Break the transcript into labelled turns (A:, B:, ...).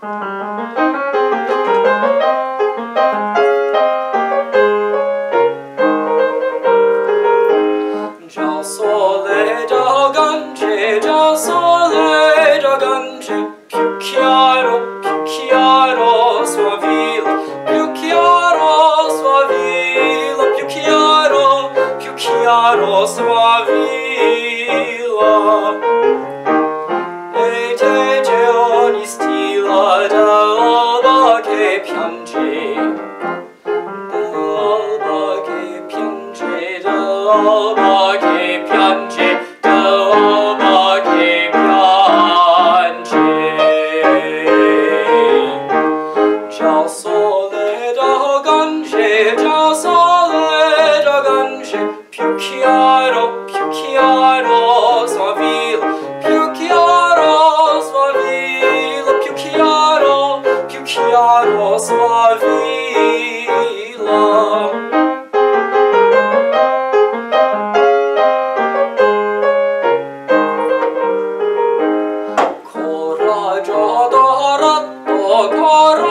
A: Già sole da Gange, già sole da Gange, più chiaro sua villa, più chiaro sua villa, più chiaro sua villa. E te ogni stilla dall'alba che piange, dall'alba che piange, dall'alba che piange, dall'alba che piange. Già sole da Gange, già sole da Gange, più chiaro sua villa, più chiaro sua villa, più chiaro sua villa. Coraggio da ratto, coraggio